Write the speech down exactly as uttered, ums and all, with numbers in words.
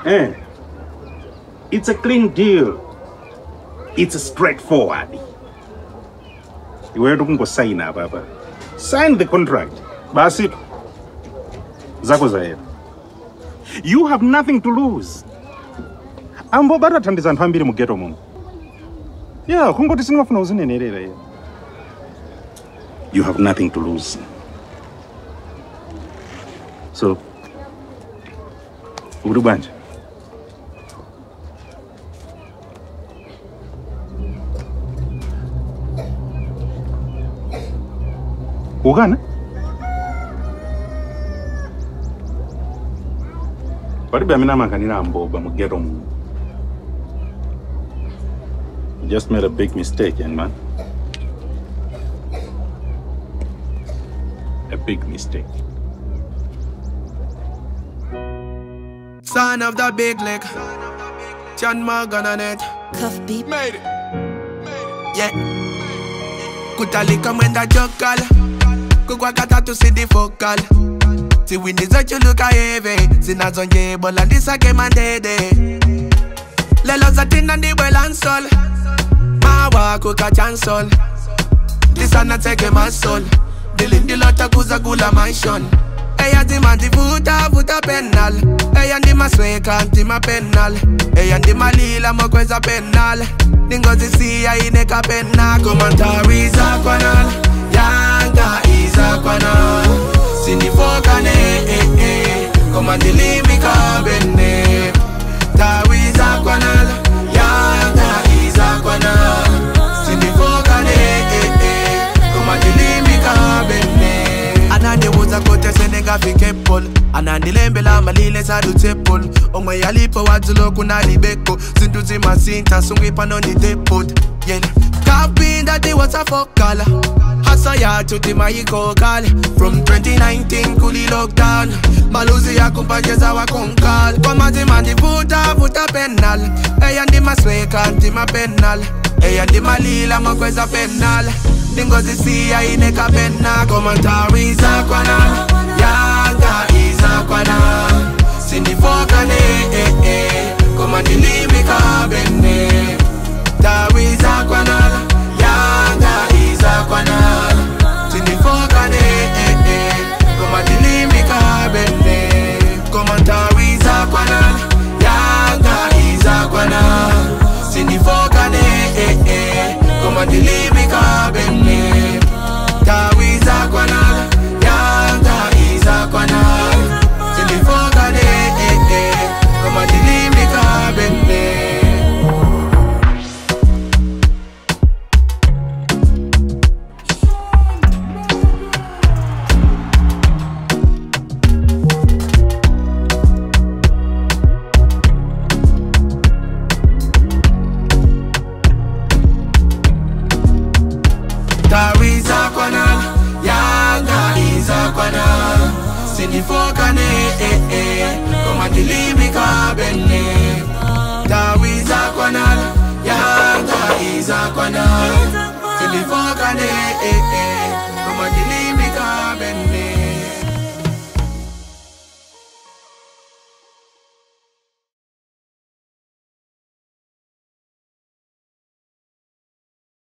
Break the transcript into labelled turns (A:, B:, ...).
A: Eh? It's a clean deal. It's straightforward. You were to sign up, Papa. Sign the contract. Basit. Zako zae. You have nothing to lose. Ambo bara tandisa ntambiri mugeto muno. Yeah, kungoti sinofuna uzinenerera. You have nothing to lose. So, uri banje. Ugana? Paribe amina makanina amboba mugeto muno. You just made a big mistake, young man. A big mistake.
B: Son of the big lick, John Morgan on it.
C: Cuff beat.
B: Made it. Yeah. Kutalika mwenda jokal. Kukwakata to see the focal. See when this you look a heavy. Sinazonje bola ndisa ke mandede. Lelo zatin and the well and soul. Mawa kuka chancel. This ana take my soul. Dilin dilota kuza gula mansion. Eya di man di futa futa penal. Eya ndi maswe kanti ma penal. Eya ndi malila mokweza penal. Ningozi siya ineka penal. Komantari Idzakwana. Yanga Idzakwana. Sinifokane eh eh. Komandili mikabene. Tawi Idzakwana. Yanga Idzakwana. Sinifokane eh eh. Komandili mikabene. Anande woza kote senega fikepol. Anande lembela malile za dutepol. Omwe yalipo wazulo kuna libeko. Sinduzi masinta sungwi panoni depot. Yen kapinda di what's a focal. Hasa ya chuti maiko kal. From twenty nineteen kuli lockdown. Maluzi ya kumpanyeza wa konkal. Kwa mazimandi futa futa penal. Eya ndi maswe kanti ma penal. Eya ndi malila makweza penal. Ningozi siya ineka pena. Komantari Idzakwana. Yanga Idzakwana. Sinifokane eh eh. Komandili mikabene. Tawi Idzakwana. Yanga Idzakwana. Sinifokane eh eh. Komandili mikabene. Komantari Idzakwana. Yanga Idzakwana. Sinifokane eh eh. Komandili mikabene. Tawi Idzakwana. Yanga Idzakwana. Sinifokane eh eh. Komandili mikabene. Tawi Idzakwana. Yanga Idzakwana. Sinifokane eh eh. Komandili mikabene. Tawi Idzakwana. Yanga Idzakwana. Sinifokane eh eh. Komandili